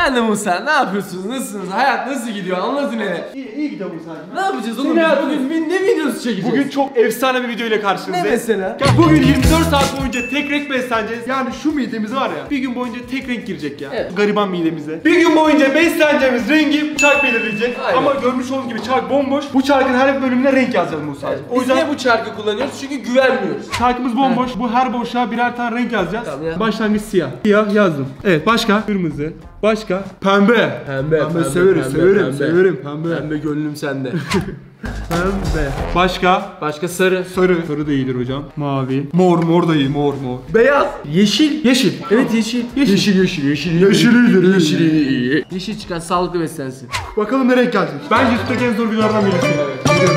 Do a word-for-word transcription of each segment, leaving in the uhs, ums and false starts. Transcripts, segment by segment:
Ben de Musa. Ne yapıyorsunuz? Nasılsınız? Hayat nasıl gidiyor? Anlatın hele. İyi, iyi gidiyor Musa. Ne yapacağız oğlum? Bugün, bugün ne videosu çekeceğiz? Bugün çok efsane bir video ile karşınızdayız. Ne mesela? Ya bugün yirmi dört saat boyunca tek renk besleneceğiz. Yani şu midemiz var ya, bir gün boyunca tek renk girecek ya. Evet. Gariban midemize. Bir gün boyunca besleneceğimiz rengi çark belirleyecek. Aynen. Ama görmüş olduğunuz gibi çark bomboş. Bu çarkın her bir bölümüne renk yazacağız Musa. Evet. O Biz yüzden niye bu çarkı kullanıyoruz? Çünkü güvenmiyoruz. çarkımız bomboş. Bu her boşluğa birer tane renk yazacağız. Tamam ya. Başlangıç siyah. Siyah yazdım. Evet, başka kırmızı. Başka pembe. Pembe, pembe, severim, pembe, severim, pembe. severim pembe. Pembe gönlüm sende. Pembe. Başka Başka sarı. sarı. Sarı da iyidir hocam. Mavi. Mor, mor da iyi, mor, mor. Beyaz. Yeşil. Yeşil. Evet yeşil. Yeşil, yeşil, yeşil. Yeşil iyidir, yeşil iyi. Yeşil çıkan sağlıklı beslensin. Bakalım ne renk gelecek. Ben YouTube'daki en zor videolardan birisi. Evet.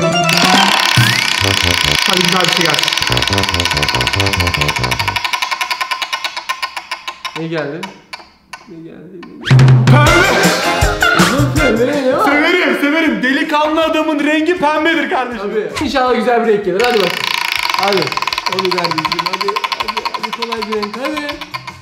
Hadi güzel bir şey gelsin. Ne geldi? Ne geldi? Pembe. Pembe ne var? Severim, severim. Delikanlı adamın rengi pembedir kardeşim. Tabii. İnşallah güzel bir renk gelir. Hadi bak. Hadi. Hadi kardeşim. Hadi. Hadi. Hadi kolay bir renk. Hadi.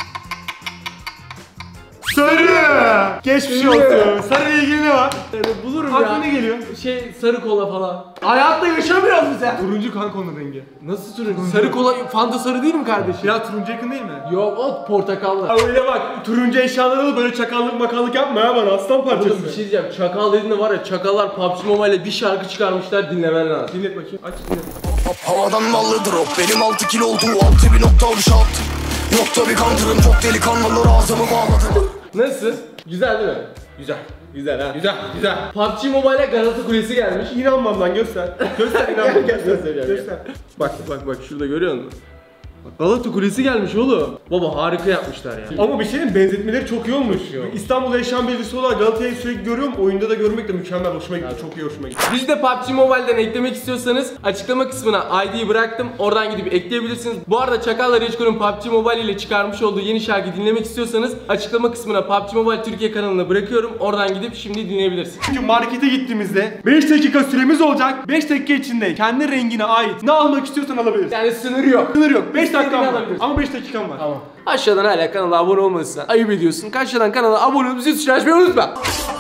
Sarı. Geçmiş Sarı. olsun. Sarı ilgili ne var? Sarı bulurum Aklına ya. ne geliyor? Şey sarı kola falan. Hayatta yaşamıyoruz biz ya. Turuncu kanka onun rengi. Nasıl turuncu? Sarı kola, Fanta sarı değil mi kardeşim? Ya turuncu yakın değil mi? Yok o portakallı. Ya öyle bak, turuncu eşyalara da böyle çakallık makallık yapma ya bana, aslan parçası. Oğlum bir şey diyeceğim. Çakal dediğinde var ya, çakallar P U B G Mobile'le bir şarkı çıkarmışlar, dinlemen lazım. Dinlet bakayım, aç dinlet. Havadan mallı drop, benim altı kilo oldu, altı bir nokta uşat. Nokta bir kandırım, çok delikanlılar ağzımı bağladı. Nasıl? Güzel değil mi? Güzel. Güzel ha. Güzel, güzel. P U B G Mobile'e Galata Kulesi gelmiş. İnanmam lan, göster. Göster, inanmam. Gel, göstereceğim, Göster. Bak bak bak şurada görüyor musun? Galata Kulesi gelmiş oğlum. Baba harika yapmışlar ya. Ama bir şeyin benzetmeleri çok iyi olmuş. Yok. İstanbul'da yaşayan birisi olarak Galata'yı sürekli görüyorum. Oyunda da görmek de mükemmel, hoşuma gitti. Çok iyi, hoşuma gitti. Biz de P U B G Mobile'den eklemek istiyorsanız açıklama kısmına I D'yi bıraktım. Oradan gidip ekleyebilirsiniz. Bu arada Çakallar Reçkol'un P U B G Mobile ile çıkarmış olduğu yeni şarkı dinlemek istiyorsanız açıklama kısmına P U B G Mobile Türkiye kanalına bırakıyorum. Oradan gidip şimdi dinleyebilirsiniz. Çünkü markete gittiğimizde beş dakika süremiz olacak. beş dakika içinde kendi rengine ait ne almak istiyorsan alabilirsin. Yani sınır yok. Sınır yok. beş İstediğini dakikan var. alabilirsin. Ama beş dakikan var. Tamam. Aşağıdan hala kanala abone olmadıysan ayıp ediyorsun. Aşağıdan kanala abone olup zil tuşunu açmayı unutma.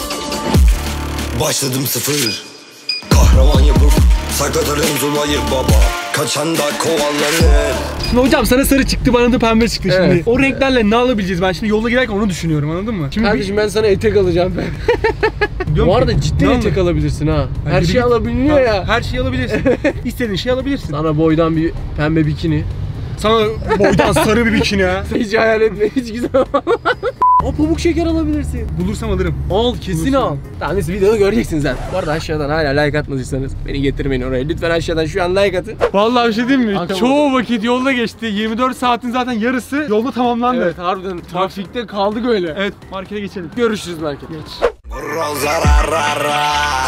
Başladım sıfır, kahraman yapıp sakatırım zulayı baba. Kaçan da kovalanır. Şimdi hocam sana sarı çıktı, bana da pembe çıktı şimdi. Evet. O renklerle ne alabileceğiz? Ben şimdi yolda giderken onu düşünüyorum, anladın mı? Şimdi Kardeşim ben sana etek alacağım ben. Diyorum Bu ki, arada ciddi ne etek alır? alabilirsin ha. Her yürü şey git. alabiliyor Ha, ya. Her şeyi alabilirsin. İstediğin şeyi alabilirsin. Sana boydan bir pembe bikini. Sana boydan sarı bir bikini ha. Hiç hayal etme, hiç güzel olmaz. O pamuk şeker alabilirsin. Bulursam alırım. Al kesin Bulursun. al. Tamam neyse videoda göreceksiniz zaten. Bu arada aşağıdan hala like atmadıysanız beni getirmeyin oraya. Lütfen aşağıdan şu an like atın. Vallahi bir şey diyeyim mi? Akşam Çoğu vakit yolda geçti. yirmi dört saatin zaten yarısı yolda tamamlandı. Evet harbiden trafikte kaldık öyle. Evet, markete geçelim. Görüşürüz market. Geç. Rozararara.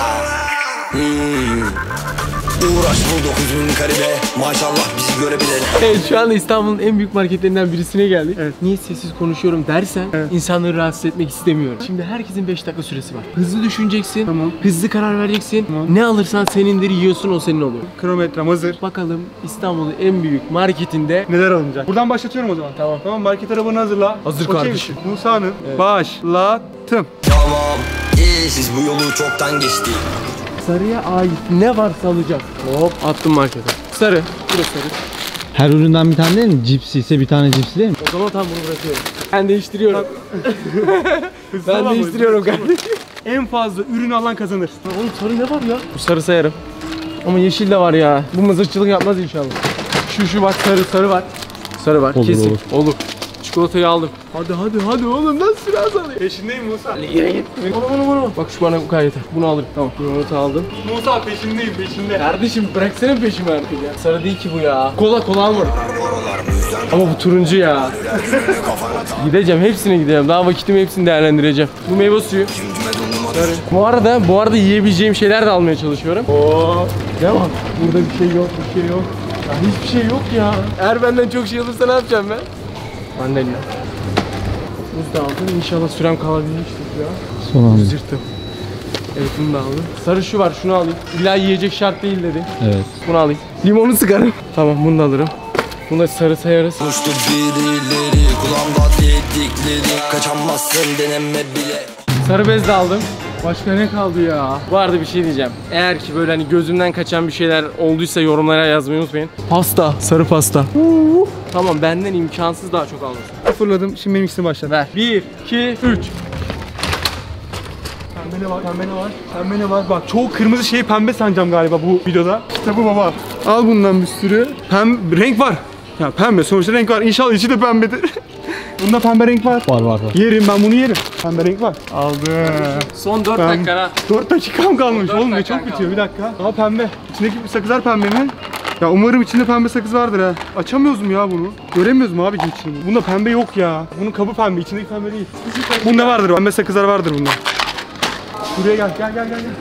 Hmm. Uğraş bu dokuz bin karibe, maşallah bizi görebilen. Evet şu anda İstanbul'un en büyük marketlerinden birisine geldik. Evet. Niye sessiz konuşuyorum dersen Evet. insanları rahatsız etmek istemiyorum. Şimdi herkesin beş dakika süresi var. Hızlı düşüneceksin. Tamam. Hızlı karar vereceksin. Tamam. Ne alırsan senindir, yiyorsun o senin oluyor. Kronometrem hazır. Bakalım İstanbul'un en büyük marketinde Neler alınacak? Buradan başlatıyorum o zaman. Tamam. Tamam, market arabanı hazırla. Hazır Okey kardeşim. misin? Musa'nın başlattım. Tamam, iyi siz bu yolu çoktan geçtik. sarıya ait ne varsa alacağım. Hop attım markete. Sarı. Burası sarı. Her üründen bir tane değil mi? Cipsi ise bir tane cipsi değil mi? O zaman tam bunu bırakıyorum. Ben değiştiriyorum. ben Tamam, değiştiriyorum kardeşim. En fazla ürünü alan kazanır. Oğlum sarı ne var ya? Bu sarı sayarım. Ama yeşil de var ya. Bu mızırçılık yapmaz inşallah. Şu şu bak sarı sarı var. Sarı var. Olur, Kesin. olur. Olur. Çikolatayı aldım. Hadi hadi hadi oğlum nasıl biraz alayım? Peşindeyim Musa. Yere git. Onu bunu bunu. Bak şu bana bu kadar yeter. Bunu alırım. Tamam. Bunu aldım. Musa peşindeyim, peşinde. Kardeşim bıraksana peşimi artık ya. Sarı değil ki bu ya. Kola kola almadım. Ama bu turuncu ya. Gideceğim hepsine gideceğim. Daha vakitimi hepsini değerlendireceğim. Bu meyve suyu. Sarı. Bu arada bu arada yiyebileceğim şeyler de almaya çalışıyorum. Oo. Ne var? Burada bir şey yok, bir şey yok. Ya hiçbir şey yok ya. Eğer benden çok şey alırsa ne yapacağım ben? Mandalina. Muz da aldım. İnşallah sürem kalabilmiştir ya. Son anda. Zırttım. Evet bunu da aldım. Sarı şu var şunu alayım. İlla yiyecek şart değil dedi. Evet. Bunu alayım. Limonu sıkarım. Tamam bunu da alırım. Bunu da sarı sayarız. Konuştu birileri kulağımda dedi. dedikleri kaçamazsın deneme bile. Sarı bez de aldım. Başka ne kaldı ya? Bu arada bir şey diyeceğim. Eğer ki böyle hani gözümden kaçan bir şeyler olduysa yorumlara yazmayı unutmayın. Pasta, sarı pasta. Uuu. Tamam, benden imkansız daha çok almasın. Fırladım. Şimdi benim ikisini başla. Ver. bir, iki, üç. Pembe ne var? Pembe ne var? Pembe ne var? Bak çoğu kırmızı şeyi pembe sanacağım galiba bu videoda. Kitabı baba. Al bundan bir sürü. Pembe renk var. Ya pembe sonuçta renk var. İnşallah içi de pembedir. Bunda pembe renk var. Var var var. Yerim ben bunu yerim. Pembe renk var. Aldım. Son dört Ben- dakika ha. dört dakikam kalmış. Dört Olmuyor dakikan çok bitiyor. Bir dakika. Aa pembe. İçindeki sakızlar pembe mi? Ya umarım içinde pembe sakız vardır ha. Açamıyoruz mu ya bunu? Göremiyoruz mu abi içini? Bunda pembe yok ya. Bunun kabı pembe, içindeki pembe değil. Bunda vardır. Pembe sakızlar vardır bunda. Buraya gel, gel, gel, gel. gel.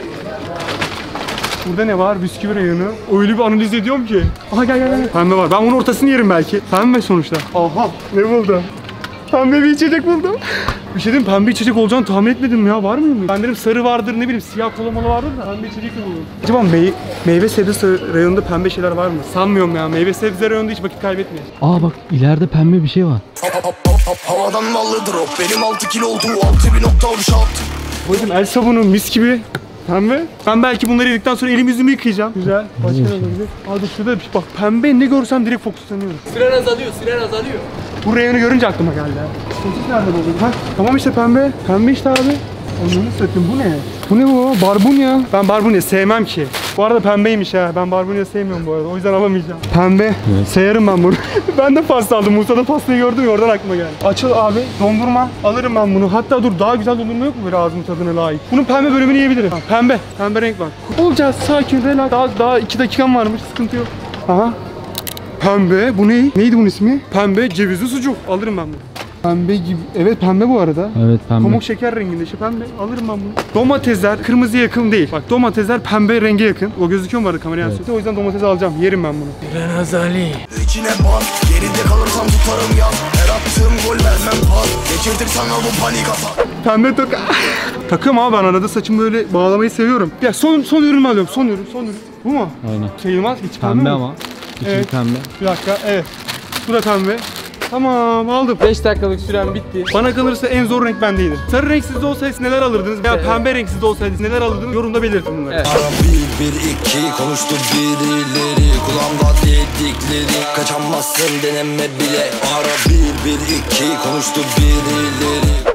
Burada ne var? Bisküvi reyonu. Öyle bir analiz ediyorum ki. Aha gel, gel, gel. Pembe var. Ben bunun ortasını yerim belki. Pembe sonuçta. Aha, ne buldum? Pembe bir içecek buldum. Bir şey diyeyim, pembe içecek olacağını tahmin etmedim ya. Var mıyım? Ben dedim sarı vardır, ne bileyim siyah kolamalı vardır da pembe içecek de buldum. Acaba mey meyve sebze reyonunda pembe şeyler var mı? Sanmıyorum ya. Meyve sebze reyonunda hiç vakit kaybetmeyiz. Aa bak ileride pembe bir şey var. Havadan mallı drop benim altı kilo olduğu altı bir nokta bir şat. Bakın el sabunu mis gibi. Pembe. Ben belki bunları yedikten sonra elimi yüzümü yıkayacağım. Güzel. Başka ne olabilir? Hadi şurada bir şey. Bak pembe ne görsem direkt fokuslanıyorum. Süren azalıyor, süren azalıyor. Bu reyonu görünce aklıma geldi. Sosis nerede buldun? Ha? Tamam işte pembe. Pembe işte abi. Onları satayım. Bu ne? Bu ne bu? Barbunya. Ben barbunya sevmem ki. Bu arada pembeymiş ha. Ben barbunya sevmiyorum bu arada. O yüzden alamayacağım. Pembe. Evet. Sayarım ben bunu. Ben de pasta aldım. Musa'da pastayı gördüm ya, oradan aklıma geldi. Açıl abi. Dondurma. Alırım ben bunu. Hatta dur daha güzel dondurma yok mu böyle ağzımın tadına layık? Bunun pembe bölümünü yiyebilirim. Ha, pembe. Pembe renk var. Olacağız. Sakin. Relax. Daha, daha iki dakikam varmış. Sıkıntı yok. Aha. Pembe. Bu ne? Neydi bunun ismi? Pembe cevizli sucuk. Alırım ben bunu. Pembe gibi. Evet pembe bu arada. Evet pembe. Pamuk şeker renginde işte pembe. Alırım ben bunu. Domatesler kırmızıya yakın değil. Bak domatesler pembe renge yakın. O gözüküyor mu arada kameraya yansıtıyor? O yüzden domates alacağım. Yerim ben bunu. Süren azalıyor. İçine bas geride kalırsam tutarım yaz. Her attığım gol vermem pas. Geçirdim sana bu panik atak. Pembe toka. Takım abi ben arada saçımı böyle bağlamayı seviyorum. Ya son son ürünümü alıyorum. Son ürün, son ürün. Bu mu? Aynen. Sayılmaz. Hiç pembe, Pembe mi? ama. İçi Evet. pembe. Bir dakika. Evet. Bu da pembe. Tamam aldım. beş dakikalık süren bitti. Bana kalırsa en zor renk bendeydi. Sarı renk sizde olsaydı neler alırdınız? Veya Evet. pembe renk sizde olsaydı neler alırdınız? Yorumda belirtin bunları. Evet. Ara bir bir iki konuştu birileri kulağımda dedikleri kaçamazsın deneme bile. Ara bir bir iki konuştu birileri.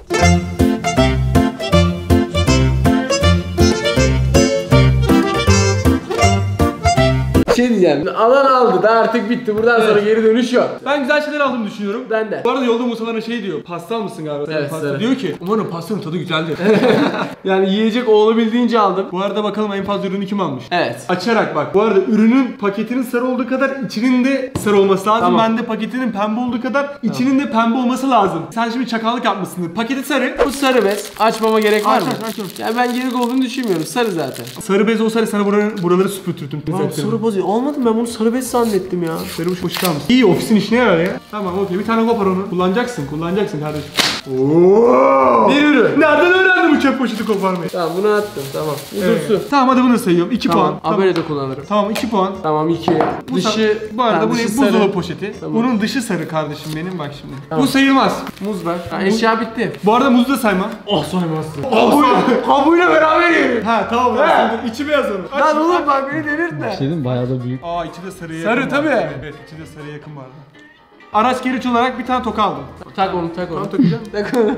Bir şey diyeceğim. Alan aldı da artık bitti. Buradan sonra geri dönüş yok. Ben güzel şeyler aldığımı düşünüyorum. Ben de. Bu arada yolda Musa'lara şey diyor. Pasta mısın galiba? Evet, Pasta. sarı. Diyor ki umarım pastanın tadı güzeldir. Yani yiyecek olabildiğince aldım. Bu arada bakalım en fazla ürünü kim almış? Evet. Açarak bak. Bu arada ürünün paketinin sarı olduğu kadar içinin de sarı olması lazım. Tamam. Ben de paketinin pembe olduğu kadar içinin de pembe olması lazım. Sen şimdi çakallık yapmışsın. Paketi sarı. Bu sarı bez. Açmama gerek var Aç, mı? aç, aç, aç. Ya ben gerek olduğunu düşünmüyorum. Sarı zaten. Sarı bez olsaydı sana buraları, buraları süpürtürdüm. Lan sarı bez olmadı mı? Ben bunu sarı bez zannettim ya. Sarı boş boş kalmış. İyi ofisin işine yarar ya. Tamam okey bir tane kopar onu. Kullanacaksın kullanacaksın kardeşim. Oo. Bir ürün. Nereden öğrendin bu çöp poşeti koparmayı? Tamam bunu attım. Tamam. Bu Evet. dursun. Tamam hadi bunu da sayıyorum. iki Tamam. puan. Tamam. Böyle de kullanırım. Tamam iki puan. Tamam iki. Bu Dışı. sa- bu arada Ha, bu ne? dışı Buzdolabı sarı. poşeti. Tamam. Bunun dışı sarı kardeşim benim bak şimdi. Tamam. Bu sayılmaz. Muz var. Ha, eşya bitti. Bu arada muzu da sayma. Oh saymazsın. Kabuğuyla, Kabuğuyla beraber yiyelim. Ha tamam. He. İçi beyaz onun. Aç. Lan oğlum bak beni delirtme. Bir şey diyeyim mi? Bayağı da büyük. Aa içi de sarıya Sarı yakın tabii. vardı. Evet içi de sarıya yakın vardı. Araç gereç olarak bir tane toka aldım. Tak onu tak onu. takacağım. Tak onu.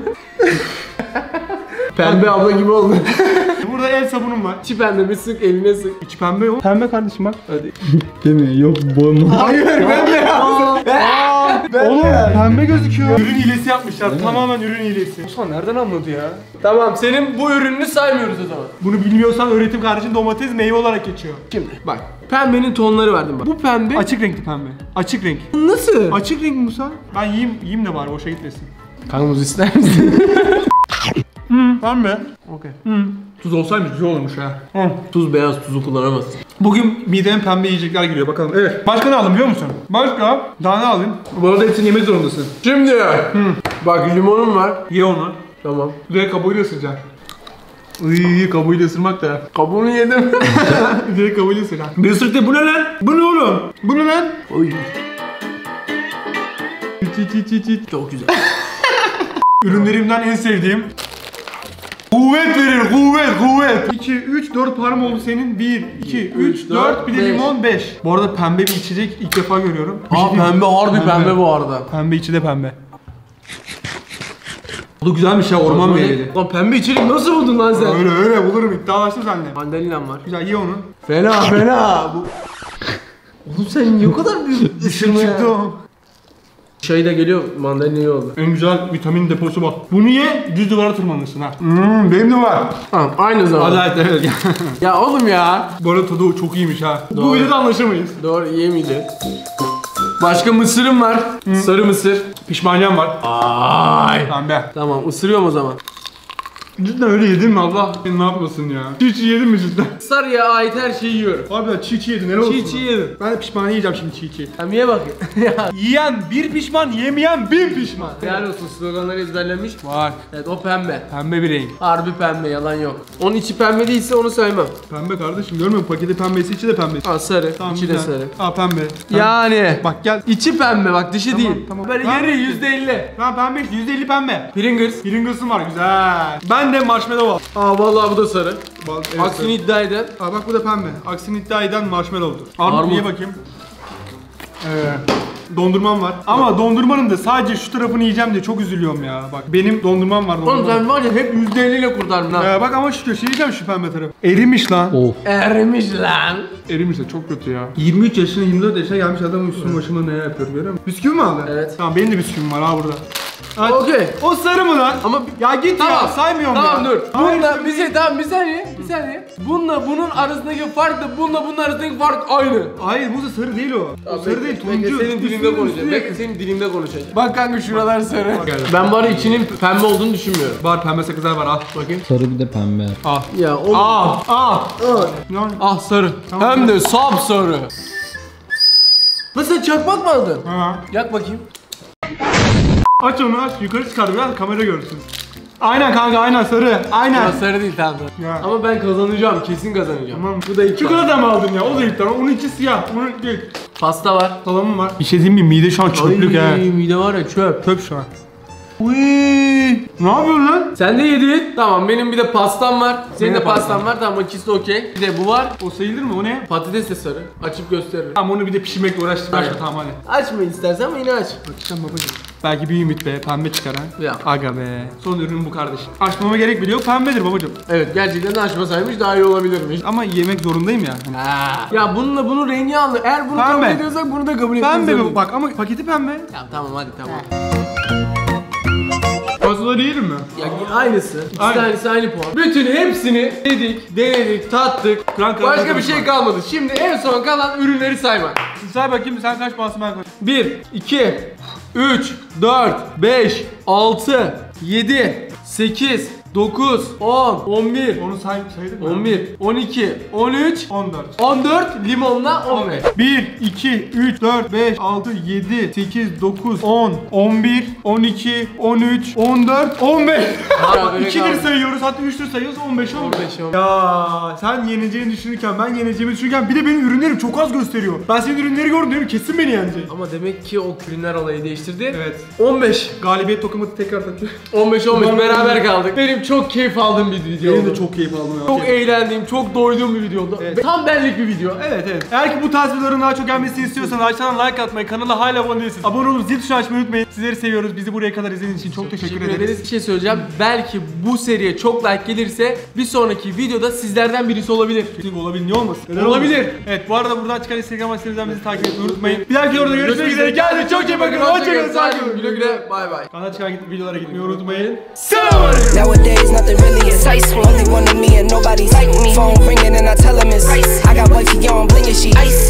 Pembe abla gibi oldu. Burada el sabunum var. İçi pembe bir sık eline sık. İçi pembe yok. Pembe kardeşim bak. Hadi. Değil mi? Yok bomba. Hayır pembe yaptım. Oğlum pembe gözüküyor. Ürün hilesi yapmışlar. Tamamen ürün hilesi. Musa nereden anladı ya? Tamam senin bu ürününü saymıyoruz o zaman. Bunu bilmiyorsan öğretim kardeşim domates meyve olarak geçiyor. Şimdi bak. Pembenin tonları verdim bak. Bu pembe. Açık renkli pembe. Açık renk. Nasıl? Açık renk Musa. Ben yiyeyim, yiyeyim de bari boşa gitmesin. Kanka muz ister misin? Hmm, pembe. Okey. Hmm. Tuz olsaymış güzel olmuş ha. Hı. Tuz beyaz tuzu kullanamazsın. Bugün mideme pembe yiyecekler giriyor bakalım. Evet. Başka ne aldım biliyor musun? Başka daha ne alayım? Bu arada hepsini yemek zorundasın. Şimdi bak limonum var. Ye onu. Tamam. Direkt kabuğuyla ısıracaksın. Iy kabuğuyla ısırmak da. Kabuğunu yedim. Direkt kabuğuyla ısıracaksın. Bir ısırık de bu ne lan? Bu ne oğlum? Bu ne lan? Oy. Çit çit çit çit. Çok güzel. Ürünlerimden en sevdiğim. Kuvvet verir, kuvvet, kuvvet. iki, üç, dört parım oldu senin. bir, iki, üç, dört, bir de beş. limon, beş. Bu arada pembe bir içecek ilk defa görüyorum. Bir Aa şey diyeyim mi? pembe harbi pembe bu arada. Pembe içi de pembe. Bu da güzelmiş ya, orman meyveli. Lan pembe içerik nasıl buldun lan sen? Öyle öyle bulurum, iddialaştım seninle. Mandalinam var. Güzel, ye onu. Fena fena. Bu... Oğlum sen niye o kadar büyük ısırma ya? Çıktı o. Çayı da geliyor, mandalina iyi oldu. En güzel vitamin deposu bak. Bunu ye, düz duvara tırmanırsın ha. Hmm, benim de var. Tamam aynı zaman. Hadi hadi evet. Ya oğlum ya. Bu arada tadı çok iyiymiş ha. Doğru. Bu videoda anlaşamayız. Doğru yemeyeceğiz. Başka mısırım var. Sarı mısır. Pişmaniyem var. Ay. Pembe. Tamam ısırıyorum o zaman. Cidden öyle yedin mi Allah? Sen ne yapmasın ya? Çiğ çiğ yedin mi cidden? Sarıya ait her şeyi yiyorum. Harbiden çiğ çiğ yedin, helal olsun. Çiğ çiğ yedim. Ben de pişmaniye yiyeceğim şimdi çiğ çiğ. Sen niye bakın? Ya. Yiyen bir pişman, yemeyen bin pişman. Helal olsun sloganları ezberlemiş. Bak. Evet o pembe. Pembe bir renk. Harbi pembe yalan yok. Onun içi pembe değilse onu saymam. Pembe kardeşim, görmüyor musun? Paketi pembesi, içi de pembesi. Aa sarı. Tamam, içi de güzel. sarı. Aa pembe. Pembe. Yani. Bak gel. İçi pembe bak dışı Tamam, değil. tamam. Böyle Tamam. yarı yüzde elli. Tamam pembe işte, yüzde elli pembe. Pringles. Pringles'ım var, güzel. Ben de marshmallow al. Aa vallahi bu da sarı. Bak, evet, Aksini iddia eden. Aa bak bu da pembe. Aksini iddia eden marshmallow'dur. Armut Armut. ye bakayım. Evet. Dondurmam var. Ama dondurmanın da sadece şu tarafını yiyeceğim diye çok üzülüyorum ya. Bak benim dondurmam var. Oğlum Dondurmam. sen var ya hep yüzde elli ile kurtardın ha. Ee, bak ama şu köşeyi yiyeceğim, şu pembe tarafı. Erimiş lan. Of. Erimiş lan. Erimiş de çok kötü ya. yirmi üç yaşına yirmi dört yaşına gelmiş adam üstünün başında ne yapıyor görüyor musun? Bisküvi mi aldı? Evet. Tamam benim de bisküvim var ha burada. Aç. Okey. O sarı mı lan? Ama Ya git ya, tamam. saymıyorum Tamam ya. dur. Hayır, Bununla sarı bir şey tamam bir saniye. Bir saniye. Bununla bunun arasındaki fark da bununla bunun arasındaki fark aynı. Hayır bu da sarı değil o. O sarı değil, Bekle, turuncu. senin dilinde Üstünün konuşacağım. üstüne- Bekle senin dilinde konuşacağım. Bak kanka şuralar sarı. Ben bari içinin pembe olduğunu düşünmüyorum. Var pembe sakızlar var, al. Bakayım. Sarı bir de pembe. Al. Ya o Al. Al. Yani. ah sarı. Tamam. Hem de sap sarı. Nasıl çakmak mı aldın? Ha. Yak bakayım. Aç onu, aç. Yukarı çıkar biraz, kamera görsün. Aynen kanka, aynen sarı. Aynen. Ya sarı değil tamam. Ya. Ama ben kazanacağım, kesin kazanacağım. Tamam. Bu da ilk. Çikolata mı aldın ya? O da ilk tamam. Onun içi siyah. Bunun değil. Pasta var. Salamım var. Bir şey diyeyim mi? Mide şu an çöplük Ay, he. mide var ya çöp. Çöp şu an. Uy, ne yapıyorsun lan? Sen de yedin. Tamam benim bir de pastam var. Senin Benim de pastan var. Tamam ikisi de okey. Bir de bu var. O sayılır mı? O ne? Patates de sarı. Açıp gösteririm. Tamam onu bir de pişirmekle uğraştık. Aynen. Başka tamam hadi. Açma istersen ama yine aç. Bakacağım babacığım. Belki bir ümit be, pembe çıkar ha. Ya. Aga be. Son ürün bu kardeşim. Açmama gerek bile yok, pembedir babacığım. Evet gerçekten de açmasaymış daha iyi olabilirmiş. Ama yemek zorundayım ya. Hani Ha. Ya bununla bunun rengi anlı. Eğer bunu Pembe. kabul ediyorsak bunu da kabul etmek Pembe zorundayız. mi? Bak ama paketi pembe. Ya tamam hadi tamam. Pastaları yiyelim mi? Ya aynısı. İkisi Aynen. tanesi aynı puan. Bütün hepsini yedik, denedik, tattık. Kıran kıran Başka kıran bir şey kıran. kalmadı. Şimdi en son kalan ürünleri saymak. Say bakayım sen kaç puansın ben kaç. bir, iki, üç, dört, beş, altı, yedi, sekiz, dokuz, on, on bir, Onu say saydık mı? on bir, on iki, on üç, on dört. on dört, limonla on beş. bir, iki, üç, dört, beş, altı, yedi, sekiz, dokuz, on, on bir, on iki, on üç, on dört, on beş. Berabere ikidir kaldı. sayıyoruz, hatta üçtür sayıyoruz, on beş oldu. on beş oldu. Ya sen yeneceğini düşünürken, ben yeneceğimi düşünürken bir de benim ürünlerim çok az gösteriyor. Ben senin ürünleri gördüm diyorum, kesin beni yenecek. Ama demek ki o ürünler olayı değiştirdi. Evet. on beş. Galibiyet tokamı tekrar takıyor. on beş on beş beraber kaldık. Benim çok keyif aldığım bir video Benim de oldu. çok keyif aldım ya. Çok eğlendiğim, çok doyduğum bir video oldu. Evet. Tam benlik bir video. Evet evet. Eğer ki bu tarz videoların daha çok gelmesini istiyorsanız aşağıdan like atmayı, kanala hala abone değilsiniz. Abone olup zil tuşunu açmayı unutmayın. Sizleri seviyoruz. Bizi buraya kadar izlediğiniz için çok, teşekkür, ederiz. Bir şey söyleyeceğim. Belki bu seriye çok like gelirse bir sonraki videoda sizlerden birisi olabilir. Kesinlikle olabilir. Niye olmasın? Neden Olabilir. olmasın? Evet bu arada buradan çıkan Instagram adresimizden bizi takip etmeyi unutmayın. Bir dahaki orada görüşmek üzere. Kendinize çok iyi bakın. Hoşçakalın. Sakin olun. Güle güle. Bay bay. Kanala çıkan videolara gitmeyi unutmayın. Selamünaleyküm. Nowadays, nothing really excites me. Only one of me and nobody's like me. Phone ringing and I tell him it's ice. I got wifey on bling and she ice.